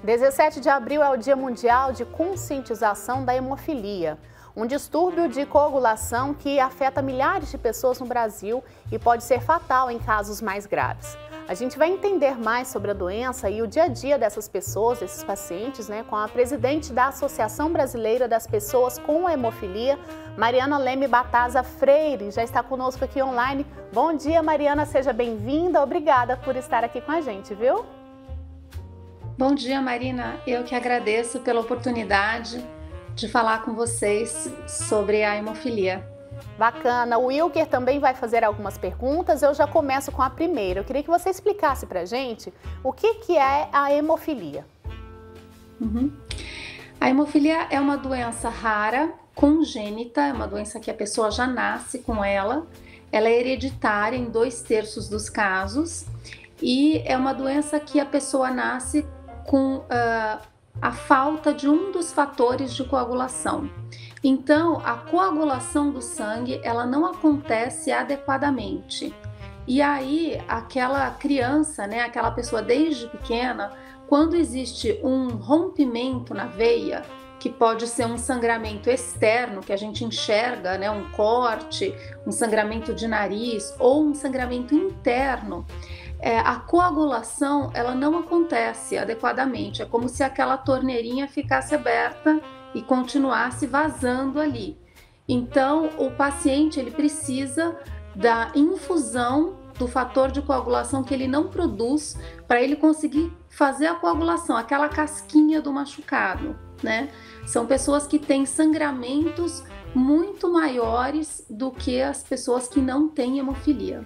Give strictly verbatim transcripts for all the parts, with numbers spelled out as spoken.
dezessete de abril é o Dia Mundial de Conscientização da Hemofilia, um distúrbio de coagulação que afeta milhares de pessoas no Brasil e pode ser fatal em casos mais graves. A gente vai entender mais sobre a doença e o dia a dia dessas pessoas, desses pacientes, né, com a presidente da Associação Brasileira das Pessoas com Hemofilia, Mariana Leme Bataza Freire, já está conosco aqui online. Bom dia, Mariana, seja bem-vinda, obrigada por estar aqui com a gente, viu? Bom dia, Marina, eu que agradeço pela oportunidade de falar com vocês sobre a hemofilia. Bacana, o Wilker também vai fazer algumas perguntas, eu já começo com a primeira. Eu queria que você explicasse pra gente o que, que é a hemofilia. Uhum. A hemofilia é uma doença rara, congênita, é uma doença que a pessoa já nasce com ela, ela é hereditária em dois terços dos casos e é uma doença que a pessoa nasce com uh, a falta de um dos fatores de coagulação. Então, a coagulação do sangue, ela não acontece adequadamente. E aí, aquela criança, né, aquela pessoa desde pequena, quando existe um rompimento na veia, que pode ser um sangramento externo, que a gente enxerga, né, um corte, um sangramento de nariz, ou um sangramento interno, é, a coagulação, ela não acontece adequadamente. É como se aquela torneirinha ficasse aberta e continuasse vazando ali. Então, o paciente ele precisa da infusão do fator de coagulação que ele não produz para ele conseguir fazer a coagulação, aquela casquinha do machucado, né? São pessoas que têm sangramentos muito maiores do que as pessoas que não têm hemofilia.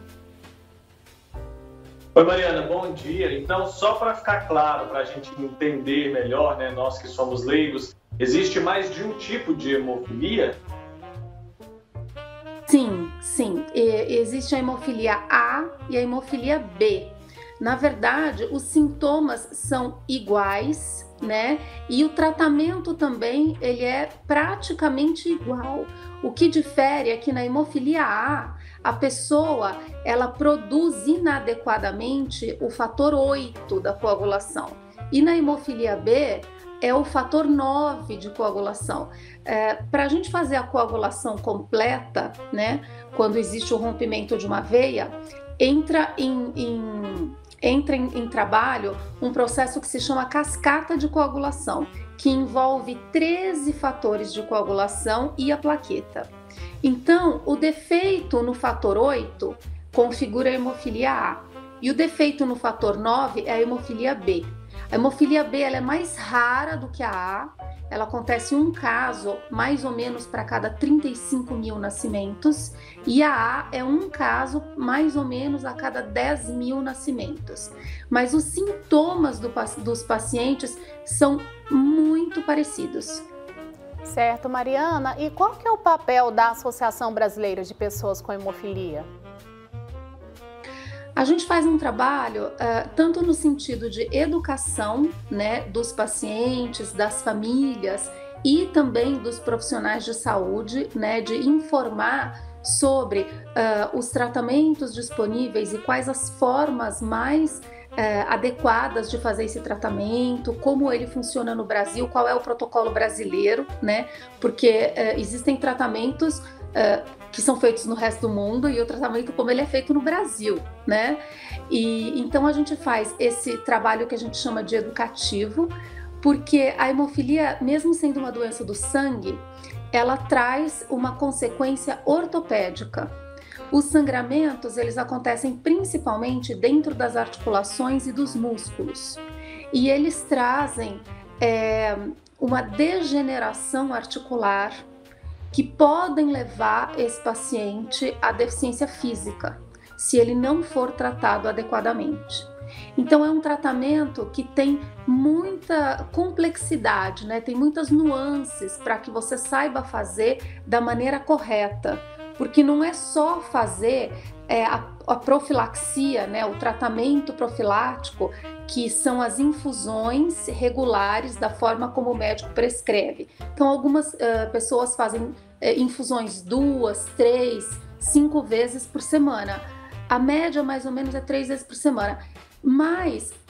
Oi, Mariana, bom dia. Então, só para ficar claro, para a gente entender melhor, né, nós que somos leigos, existe mais de um tipo de hemofilia? Sim, sim. Existe a hemofilia A e a hemofilia B. Na verdade, os sintomas são iguais, né? E o tratamento também, ele é praticamente igual. O que difere é que na hemofilia A, a pessoa, ela produz inadequadamente o fator oito da coagulação. E na hemofilia B, é o fator nove de coagulação. É, para a gente fazer a coagulação completa, né, quando existe o rompimento de uma veia, entra em, em, entra em, em trabalho um processo que se chama cascata de coagulação, que envolve treze fatores de coagulação e a plaqueta. Então, o defeito no fator oito configura a hemofilia A e o defeito no fator nove é a hemofilia B. A hemofilia B ela é mais rara do que a A, ela acontece em um caso mais ou menos para cada trinta e cinco mil nascimentos e a A é um caso mais ou menos a cada dez mil nascimentos. Mas os sintomas do, dos pacientes são muito parecidos. Certo, Mariana. E qual que é o papel da Associação Brasileira de Pessoas com Hemofilia? A gente faz um trabalho uh, tanto no sentido de educação, né, dos pacientes, das famílias e também dos profissionais de saúde, né, de informar sobre uh, os tratamentos disponíveis e quais as formas mais uh, adequadas de fazer esse tratamento, como ele funciona no Brasil, qual é o protocolo brasileiro, né, porque uh, existem tratamentos uh, que são feitos no resto do mundo e o tratamento como ele é feito no Brasil, né? E então a gente faz esse trabalho que a gente chama de educativo, porque a hemofilia, mesmo sendo uma doença do sangue, ela traz uma consequência ortopédica. Os sangramentos, eles acontecem principalmente dentro das articulações e dos músculos. E eles trazem é, uma degeneração articular, que podem levar esse paciente à deficiência física, se ele não for tratado adequadamente. Então é um tratamento que tem muita complexidade, né? Tem muitas nuances para que você saiba fazer da maneira correta, porque não é só fazer é, a, a profilaxia, né? O tratamento profilático, que são as infusões regulares da forma como o médico prescreve. Então algumas uh, pessoas fazem uh, infusões duas, três, cinco vezes por semana. A média mais ou menos é três vezes por semana. Mas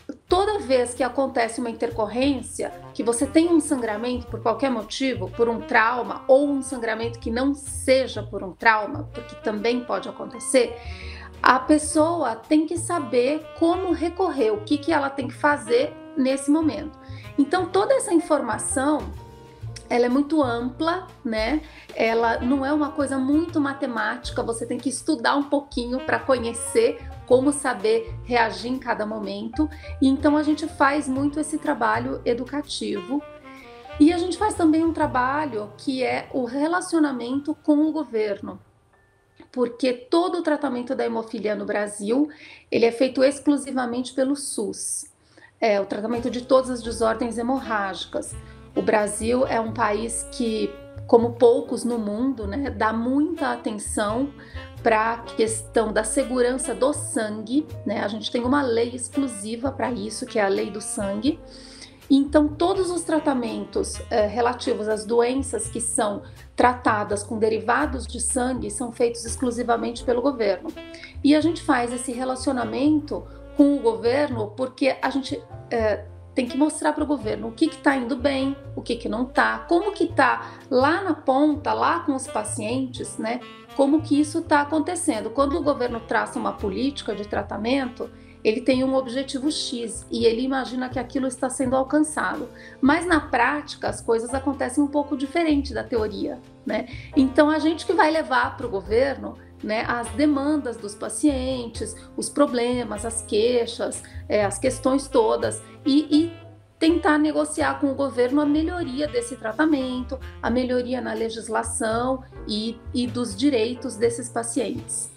toda vez que acontece uma intercorrência, que você tem um sangramento por qualquer motivo, por um trauma, ou um sangramento que não seja por um trauma, porque também pode acontecer, a pessoa tem que saber como recorrer, o que, que ela tem que fazer nesse momento. Então, toda essa informação, ela é muito ampla, né? Ela não é uma coisa muito matemática, você tem que estudar um pouquinho para conhecer como saber reagir em cada momento. E então a gente faz muito esse trabalho educativo. E a gente faz também um trabalho que é o relacionamento com o governo, porque todo o tratamento da hemofilia no Brasil, ele é feito exclusivamente pelo SUS, é o tratamento de todas as desordens hemorrágicas. O Brasil é um país que, como poucos no mundo, né, dá muita atenção para a questão da segurança do sangue, né? A gente tem uma lei exclusiva para isso, que é a lei do sangue. Então, todos os tratamentos eh, relativos às doenças que são tratadas com derivados de sangue são feitos exclusivamente pelo governo. E a gente faz esse relacionamento com o governo porque a gente eh, tem que mostrar para o governo o que está indo bem, o que, que não está, como que está lá na ponta, lá com os pacientes, né? Como que isso está acontecendo. Quando o governo traça uma política de tratamento, ele tem um objetivo X e ele imagina que aquilo está sendo alcançado. Mas na prática as coisas acontecem um pouco diferente da teoria, né? Então a gente que vai levar para o governo, né, as demandas dos pacientes, os problemas, as queixas, é, as questões todas e, e tentar negociar com o governo a melhoria desse tratamento, a melhoria na legislação e, e dos direitos desses pacientes.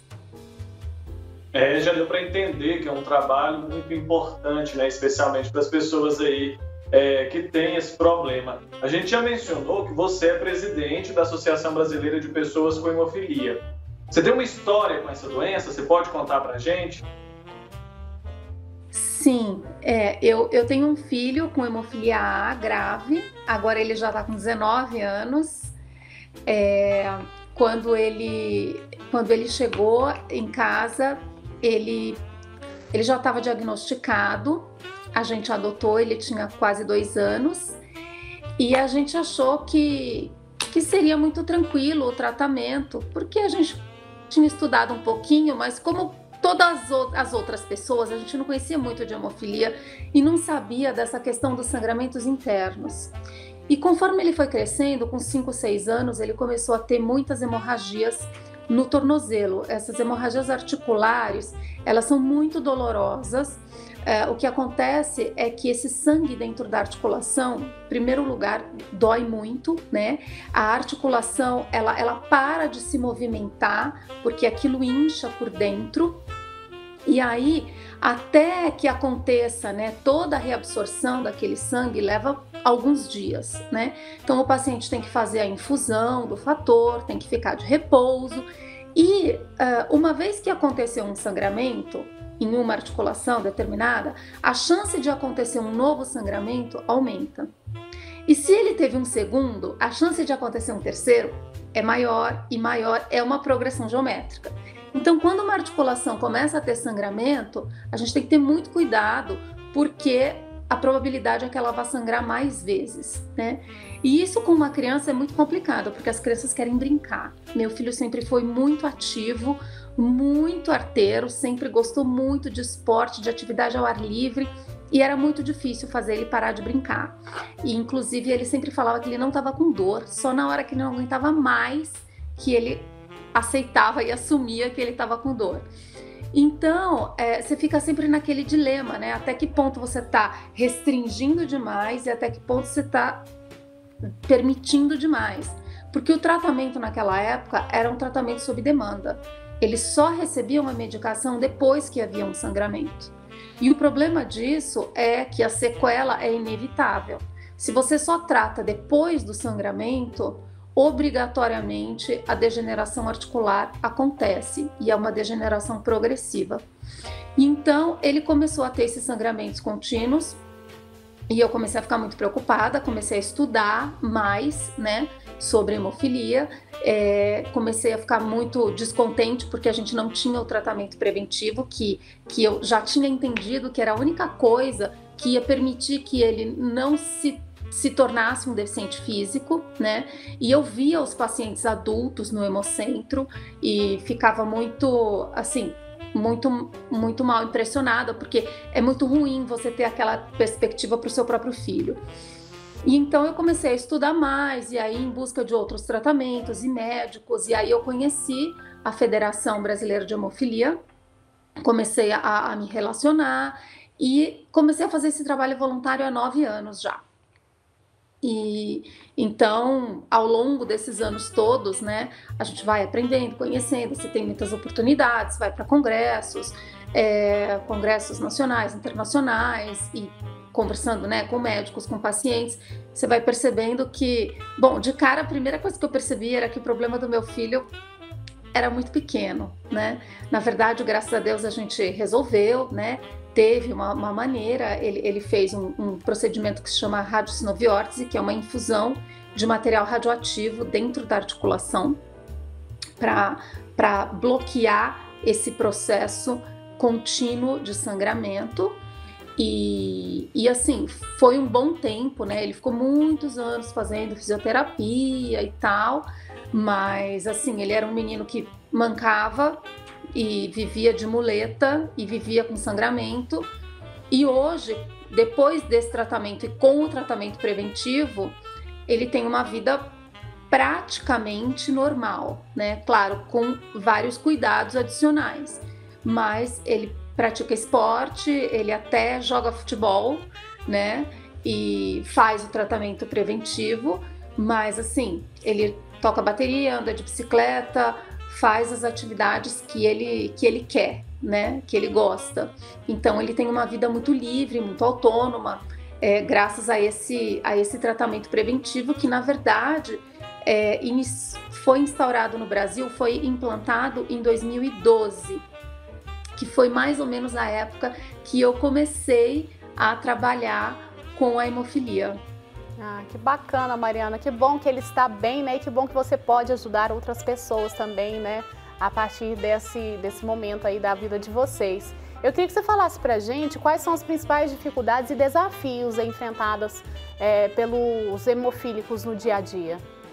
É, já deu para entender que é um trabalho muito importante, né, especialmente para as pessoas aí é, que têm esse problema. A gente já mencionou que você é presidente da Associação Brasileira de Pessoas com Hemofilia. Você tem uma história com essa doença? Você pode contar para a gente? Sim, é, eu, eu tenho um filho com hemofilia A grave, agora ele já está com dezenove anos. É, quando, ele, quando ele chegou em casa, ele, ele já estava diagnosticado, a gente adotou, ele tinha quase dois anos, e a gente achou que, que seria muito tranquilo o tratamento, porque a gente tinha estudado um pouquinho, mas como todas as outras pessoas, a gente não conhecia muito de hemofilia e não sabia dessa questão dos sangramentos internos. E conforme ele foi crescendo, com cinco, seis anos, ele começou a ter muitas hemorragias no tornozelo. Essas hemorragias articulares, elas são muito dolorosas. É, o que acontece é que esse sangue dentro da articulação, em primeiro lugar, dói muito, né? A articulação, ela, ela para de se movimentar, porque aquilo incha por dentro. E aí, até que aconteça, né, toda a reabsorção daquele sangue, leva alguns dias, né? Então, o paciente tem que fazer a infusão do fator, tem que ficar de repouso. E uh, uma vez que aconteceu um sangramento em uma articulação determinada, a chance de acontecer um novo sangramento aumenta. E se ele teve um segundo, a chance de acontecer um terceiro é maior e maior, é uma progressão geométrica. Então, quando uma articulação começa a ter sangramento, a gente tem que ter muito cuidado, porque a probabilidade é que ela vá sangrar mais vezes, né? E isso com uma criança é muito complicado, porque as crianças querem brincar. Meu filho sempre foi muito ativo, muito arteiro, sempre gostou muito de esporte, de atividade ao ar livre, e era muito difícil fazer ele parar de brincar. E inclusive ele sempre falava que ele não estava com dor, só na hora que ele não aguentava mais que ele aceitava e assumia que ele estava com dor. Então, é, você fica sempre naquele dilema, né? Até que ponto você está restringindo demais e até que ponto você está permitindo demais. Porque o tratamento naquela época era um tratamento sob demanda. Eles só recebiam a medicação depois que havia um sangramento. E o problema disso é que a sequela é inevitável. Se você só trata depois do sangramento, obrigatoriamente a degeneração articular acontece e é uma degeneração progressiva. Então ele começou a ter esses sangramentos contínuos e eu comecei a ficar muito preocupada, comecei a estudar mais, né, sobre hemofilia é, comecei a ficar muito descontente porque a gente não tinha o tratamento preventivo, que, que eu já tinha entendido que era a única coisa que ia permitir que ele não se, se tornasse um deficiente físico, né? E eu via os pacientes adultos no Hemocentro e ficava muito, assim, muito, muito mal impressionada, porque é muito ruim você ter aquela perspectiva para o seu próprio filho. E então eu comecei a estudar mais, e aí em busca de outros tratamentos e médicos, e aí eu conheci a Federação Brasileira de Hemofilia, comecei a, a me relacionar e comecei a fazer esse trabalho voluntário há nove anos já. E então, ao longo desses anos todos, né, a gente vai aprendendo, conhecendo, você tem muitas oportunidades, vai para congressos, é, congressos nacionais, internacionais, e conversando, né, com médicos, com pacientes, você vai percebendo que, bom, de cara, a primeira coisa que eu percebi era que o problema do meu filho era muito pequeno, né? Na verdade, graças a Deus, a gente resolveu, né? Teve uma, uma maneira, ele, ele fez um, um procedimento que se chama radiocinovórtese, que é uma infusão de material radioativo dentro da articulação para bloquear esse processo contínuo de sangramento. E, e assim, foi um bom tempo, né? Ele ficou muitos anos fazendo fisioterapia e tal, mas assim, ele era um menino que mancava e vivia de muleta e vivia com sangramento. E hoje, depois desse tratamento e com o tratamento preventivo, ele tem uma vida praticamente normal, né? Claro, com vários cuidados adicionais, mas ele pratica esporte, ele até joga futebol, né? E faz o tratamento preventivo, mas assim, ele toca bateria, anda de bicicleta, faz as atividades que ele, que ele quer, né? Que ele gosta. Então ele tem uma vida muito livre, muito autônoma, é, graças a esse, a esse tratamento preventivo que, na verdade, é, foi instaurado no Brasil, foi implantado em dois mil e doze. Que foi mais ou menos a época que eu comecei a trabalhar com a hemofilia. Ah, que bacana, Mariana, que bom que ele está bem, né, e que bom que você pode ajudar outras pessoas também, né, a partir desse, desse momento aí da vida de vocês. Eu queria que você falasse pra gente quais são as principais dificuldades e desafios enfrentadas é, pelos hemofílicos no dia a dia.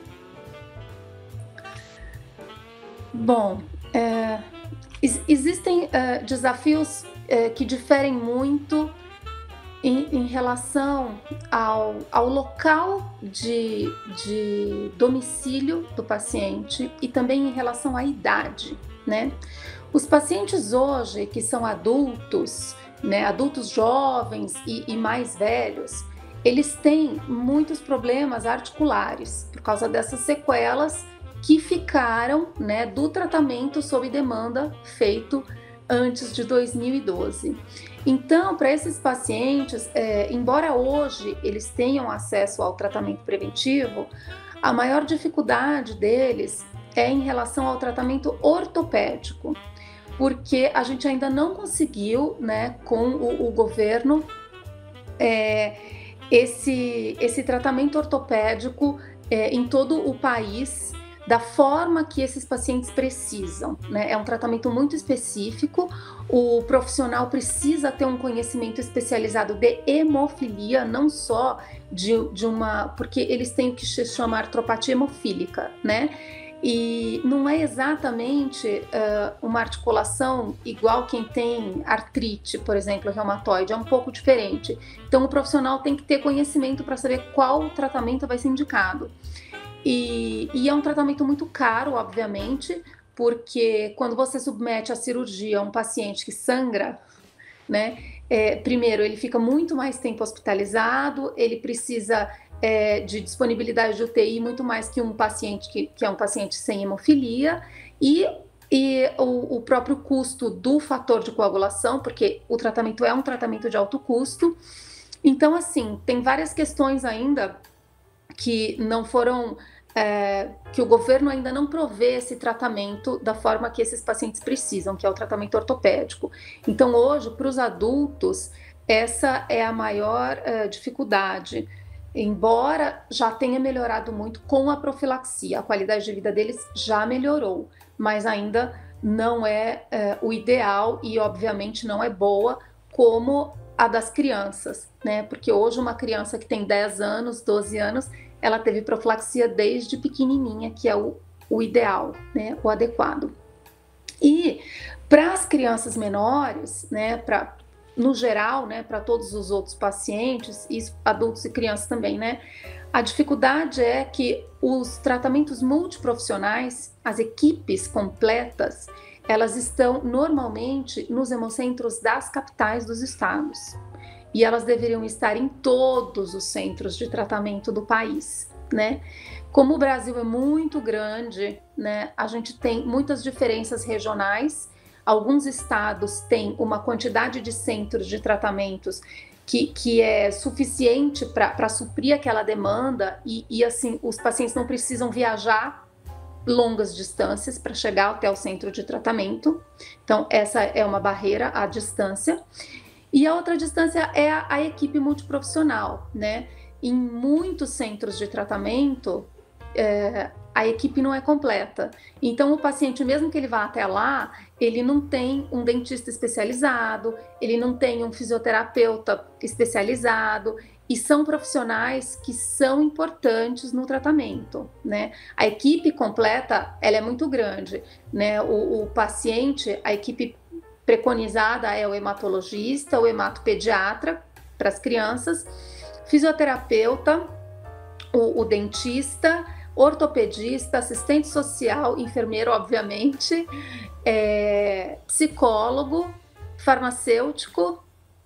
Bom, é... existem uh, desafios uh, que diferem muito em, em relação ao, ao local de, de domicílio do paciente e também em relação à idade, né? Os pacientes hoje que são adultos, né, adultos jovens e, e mais velhos, eles têm muitos problemas articulares por causa dessas sequelas que ficaram, né, do tratamento sob demanda feito antes de dois mil e doze. Então, para esses pacientes, é, embora hoje eles tenham acesso ao tratamento preventivo, a maior dificuldade deles é em relação ao tratamento ortopédico, porque a gente ainda não conseguiu, né, com o, o governo, é, esse, esse tratamento ortopédico é, em todo o país, da forma que esses pacientes precisam, né? É um tratamento muito específico, o profissional precisa ter um conhecimento especializado de hemofilia, não só de, de uma... porque eles têm o que se chama artropatia hemofílica, né? E não é exatamente uh, uma articulação igual quem tem artrite, por exemplo, reumatoide, é um pouco diferente. Então o profissional tem que ter conhecimento para saber qual tratamento vai ser indicado. E, e é um tratamento muito caro, obviamente, porque quando você submete à cirurgia um paciente que sangra, né, é, primeiro, ele fica muito mais tempo hospitalizado, ele precisa é, de disponibilidade de U T I muito mais que um paciente que, que é um paciente sem hemofilia, e, e o, o próprio custo do fator de coagulação, porque o tratamento é um tratamento de alto custo. Então, assim, tem várias questões ainda que não foram... É, que o governo ainda não provê esse tratamento da forma que esses pacientes precisam, que é o tratamento ortopédico. Então, hoje, para os adultos, essa é a maior uh, dificuldade. embora já tenha melhorado muito com a profilaxia, a qualidade de vida deles já melhorou, mas ainda não é, é o ideal e obviamente não é boa como a das crianças, né? Porque hoje uma criança que tem dez anos, doze anos, ela teve profilaxia desde pequenininha, que é o, o ideal, né? O adequado. E para as crianças menores, né? Pra, no geral, né? Para todos os outros pacientes, e adultos e crianças também, né? A dificuldade é que os tratamentos multiprofissionais, as equipes completas, elas estão normalmente nos hemocentros das capitais dos estados. E elas deveriam estar em todos os centros de tratamento do país, né? Como o Brasil é muito grande, né, a gente tem muitas diferenças regionais. Alguns estados têm uma quantidade de centros de tratamentos que, que é suficiente para suprir aquela demanda e, e, assim, os pacientes não precisam viajar longas distâncias para chegar até o centro de tratamento. Então, essa é uma barreira, a distância. E a outra distância é a, a equipe multiprofissional, né? Em muitos centros de tratamento, é, a equipe não é completa. Então, o paciente, mesmo que ele vá até lá, ele não tem um dentista especializado, ele não tem um fisioterapeuta especializado, e são profissionais que são importantes no tratamento, né? A equipe completa, ela é muito grande, né? O, o paciente, a equipe preconizada é o hematologista, o hematopediatra para as crianças, fisioterapeuta, o, o dentista, ortopedista, assistente social, enfermeiro, obviamente, é, psicólogo, farmacêutico,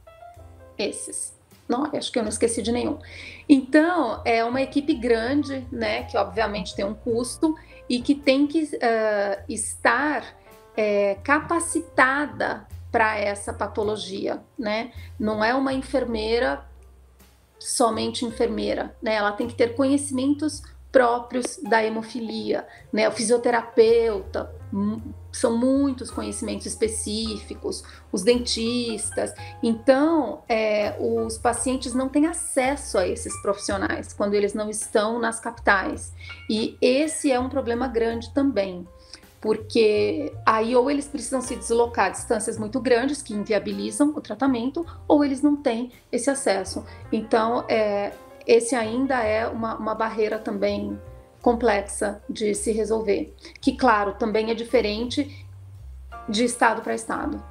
esses. Não, acho que eu não esqueci de nenhum. Então, é uma equipe grande, né, que obviamente tem um custo e que tem que uh, estar é, capacitada para essa patologia, né? Não é uma enfermeira, somente enfermeira, né? Ela tem que ter conhecimentos próprios da hemofilia, né? O fisioterapeuta, são muitos conhecimentos específicos, os dentistas. Então, é, os pacientes não têm acesso a esses profissionais quando eles não estão nas capitais. E esse é um problema grande também, porque aí ou eles precisam se deslocar a distâncias muito grandes que inviabilizam o tratamento, ou eles não têm esse acesso. Então, é, esse ainda é uma, uma barreira também complexa de se resolver, que, claro, também é diferente de estado para estado.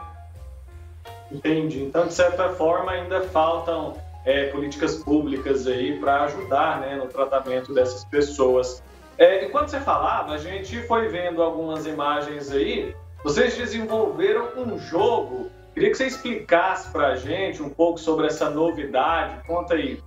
Entendi. Então, de certa forma, ainda faltam é, políticas públicas aí para ajudar, né, no tratamento dessas pessoas. É, enquanto você falava, a gente foi vendo algumas imagens aí. Vocês desenvolveram um jogo. Queria que você explicasse para a gente um pouco sobre essa novidade. Conta aí.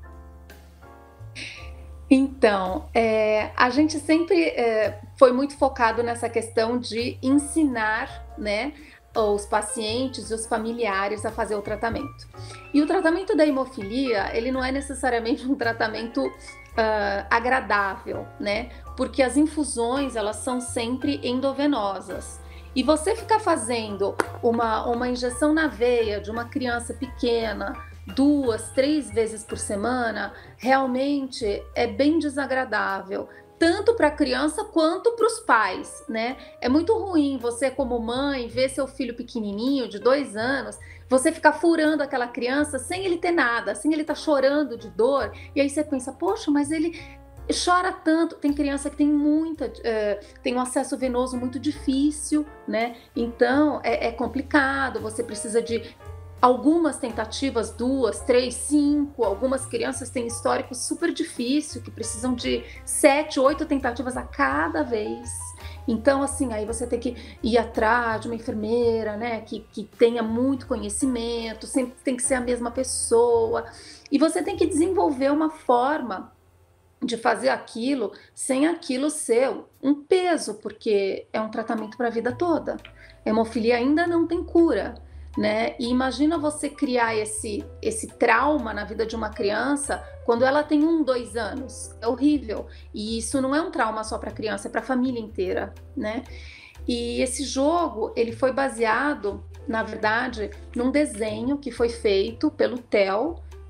Então, é, a gente sempre é, foi muito focado nessa questão de ensinar, né, os pacientes e os familiares a fazer o tratamento. E o tratamento da hemofilia, ele não é necessariamente um tratamento uh, agradável, né, porque as infusões, elas são sempre endovenosas. E você ficar fazendo uma, uma injeção na veia de uma criança pequena, duas, três vezes por semana, realmente é bem desagradável, tanto para a criança quanto para os pais, né? É muito ruim você, como mãe, ver seu filho pequenininho, de dois anos, você ficar furando aquela criança sem ele ter nada, sem ele estar chorando de dor, e aí você pensa, poxa, mas ele chora tanto. Tem criança que tem muita, é, tem um acesso venoso muito difícil, né? Então é, é complicado, você precisa de algumas tentativas, duas, três, cinco. Algumas crianças têm histórico super difícil, que precisam de sete, oito tentativas a cada vez. Então, assim, aí você tem que ir atrás de uma enfermeira, né, que, que tenha muito conhecimento, sempre tem que ser a mesma pessoa. E você tem que desenvolver uma forma de fazer aquilo sem aquilo ser um peso, porque é um tratamento para a vida toda. A hemofilia ainda não tem cura, né? E imagina você criar esse, esse trauma na vida de uma criança quando ela tem um, dois anos. É horrível. E isso não é um trauma só para a criança, é para a família inteira, né? E esse jogo, ele foi baseado, na verdade, num desenho que foi feito pelo Theo,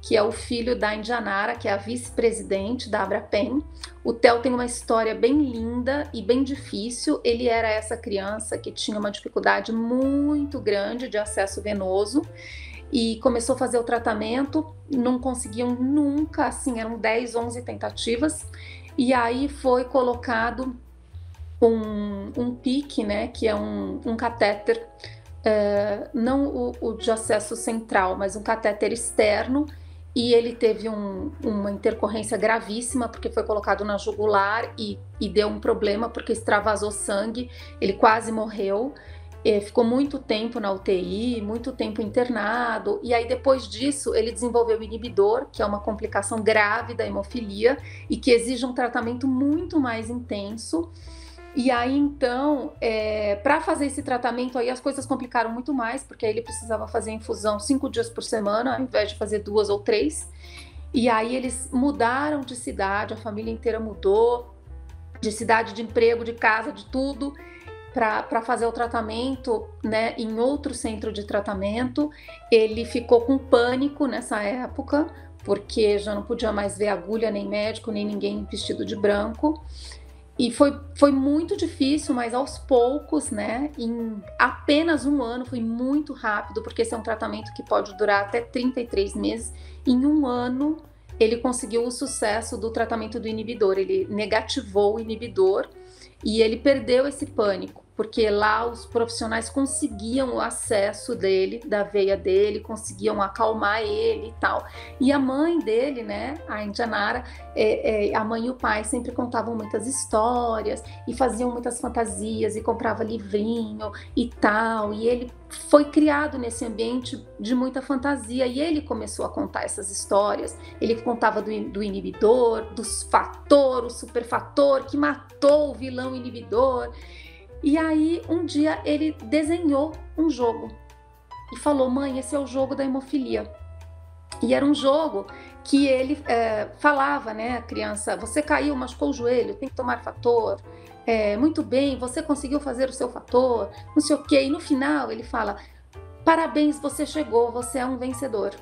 que é o filho da Indianara, que é a vice-presidente da Abrapen. O Theo tem uma história bem linda e bem difícil. Ele era essa criança que tinha uma dificuldade muito grande de acesso venoso e começou a fazer o tratamento, não conseguiam nunca, assim, eram dez, onze tentativas, e aí foi colocado um, um P I C, né, que é um, um catéter, é, não o, o de acesso central, mas um catéter externo, e ele teve um, uma intercorrência gravíssima, porque foi colocado na jugular e, e deu um problema, porque extravasou sangue, ele quase morreu, e ficou muito tempo na U T I, muito tempo internado, e aí depois disso ele desenvolveu o inibidor, que é uma complicação grave da hemofilia, e que exige um tratamento muito mais intenso. E aí, então, é, para fazer esse tratamento, aí as coisas complicaram muito mais, porque aí ele precisava fazer infusão cinco dias por semana, ao invés de fazer duas ou três. E aí eles mudaram de cidade, a família inteira mudou, de cidade, de emprego, de casa, de tudo, para fazer o tratamento, né, em outro centro de tratamento. Ele ficou com pânico nessa época, porque já não podia mais ver agulha, nem médico, nem ninguém vestido de branco. E foi, foi muito difícil, mas aos poucos, né, em apenas um ano, foi muito rápido, porque esse é um tratamento que pode durar até trinta e três meses. Em um ano, ele conseguiu o sucesso do tratamento do inibidor, ele negativou o inibidor e ele perdeu esse pânico, porque lá os profissionais conseguiam o acesso dele, da veia dele, conseguiam acalmar ele e tal. E a mãe dele, né, a Indianara, é, é, a mãe e o pai sempre contavam muitas histórias e faziam muitas fantasias e comprava livrinho e tal. E ele foi criado nesse ambiente de muita fantasia e ele começou a contar essas histórias. Ele contava do, do inibidor, dos fator, o superfator que matou o vilão inibidor. E aí, um dia, ele desenhou um jogo e falou: mãe, esse é o jogo da hemofilia. E era um jogo que ele é, falava, né, a criança, você caiu, machucou o joelho, tem que tomar fator. É, muito bem, você conseguiu fazer o seu fator, não sei o quê. E no final, ele fala: parabéns, você chegou, você é um vencedor.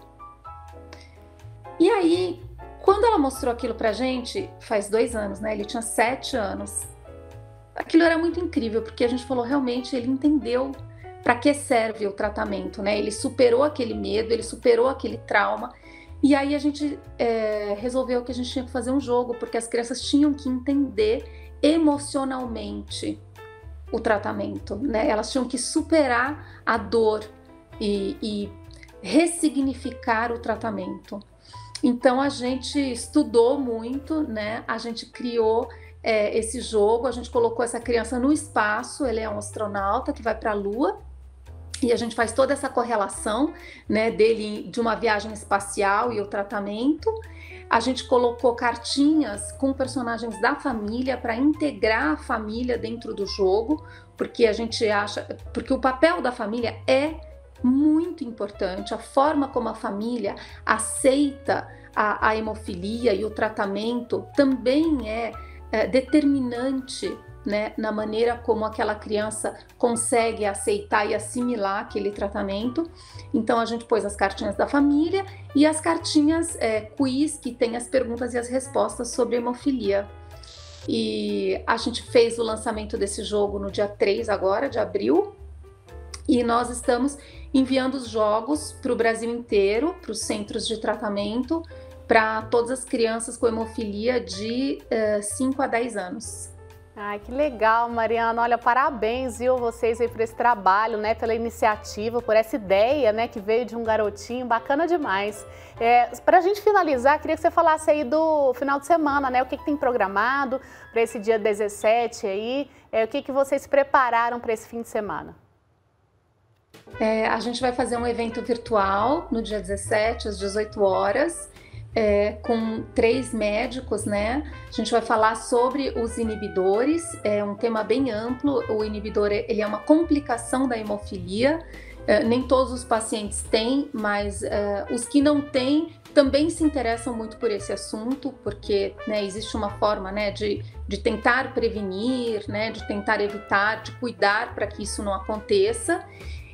E aí, quando ela mostrou aquilo pra gente, faz dois anos, né, ele tinha sete anos, aquilo era muito incrível, porque a gente falou, realmente, ele entendeu para que serve o tratamento, né? Ele superou aquele medo, ele superou aquele trauma, e aí a gente é, resolveu que a gente tinha que fazer um jogo, porque as crianças tinham que entender emocionalmente o tratamento, né? Elas tinham que superar a dor e, e ressignificar o tratamento. Então a gente estudou muito, né? A gente criou É, esse jogo, a gente colocou essa criança no espaço, ele é um astronauta que vai para a Lua, e a gente faz toda essa correlação, né, dele de uma viagem espacial e o tratamento. A gente colocou cartinhas com personagens da família para integrar a família dentro do jogo, porque a gente acha, porque o papel da família é muito importante, a forma como a família aceita a, a hemofilia e o tratamento também é É, determinante, né, na maneira como aquela criança consegue aceitar e assimilar aquele tratamento. Então a gente pôs as cartinhas da família e as cartinhas é, quiz, que tem as perguntas e as respostas sobre hemofilia. E a gente fez o lançamento desse jogo no dia três agora, de abril, e nós estamos enviando os jogos para o Brasil inteiro, para os centros de tratamento, para todas as crianças com hemofilia de uh, cinco a dez anos. Ai, que legal, Mariana. Olha, parabéns, viu, vocês aí por esse trabalho, né, pela iniciativa, por essa ideia, né, que veio de um garotinho, bacana demais. É, para a gente finalizar, queria que você falasse aí do final de semana, né, o que, que tem programado para esse dia dezessete aí, é, o que, que vocês prepararam para esse fim de semana? É, a gente vai fazer um evento virtual no dia dezessete, às dezoito horas, É, com três médicos, né? A gente vai falar sobre os inibidores, é um tema bem amplo. O inibidor, ele é uma complicação da hemofilia, é, nem todos os pacientes têm, mas é, os que não têm também se interessam muito por esse assunto, porque, né, existe uma forma, né, de, de tentar prevenir, né, de tentar evitar, de cuidar para que isso não aconteça.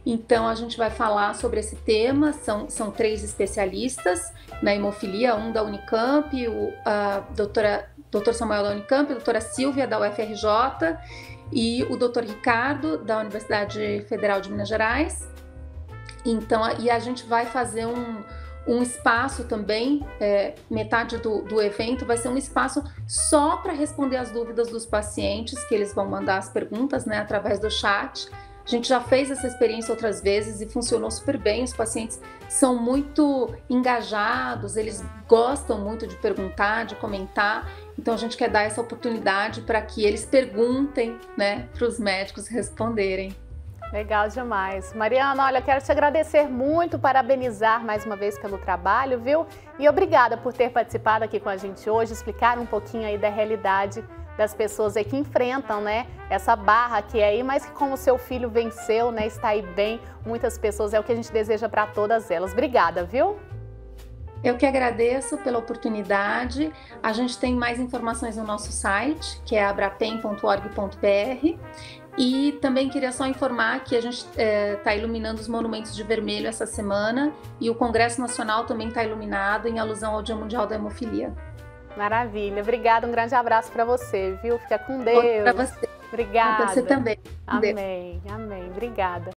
Então, a gente vai falar sobre esse tema, são, são três especialistas na hemofilia, um da Unicamp, o a doutora, doutor Samuel da Unicamp, a doutora Silvia da U F R J e o doutor Ricardo da Universidade Federal de Minas Gerais. Então, e a gente vai fazer um, um espaço também, é, metade do, do evento vai ser um espaço só para responder as dúvidas dos pacientes, que eles vão mandar as perguntas, né, através do chat. A gente já fez essa experiência outras vezes e funcionou super bem. Os pacientes são muito engajados, eles gostam muito de perguntar, de comentar. Então a gente quer dar essa oportunidade para que eles perguntem, né, para os médicos responderem. Legal demais. Mariana, olha, quero te agradecer muito, parabenizar mais uma vez pelo trabalho, viu? E obrigada por ter participado aqui com a gente hoje, explicar um pouquinho aí da realidade das pessoas aí que enfrentam, né, essa barra que é aí, mas que como seu filho venceu, né, está aí bem, muitas pessoas, é o que a gente deseja para todas elas. Obrigada, viu? Eu que agradeço pela oportunidade. A gente tem mais informações no nosso site, que é abrapem ponto org ponto br. E também queria só informar que a gente está é, iluminando os monumentos de vermelho essa semana e o Congresso Nacional também está iluminado em alusão ao Dia Mundial da Hemofilia. Maravilha. Obrigada, um grande abraço para você, viu? Fica com Deus. Para você. Obrigada. Para você também. Amém, amém. Obrigada.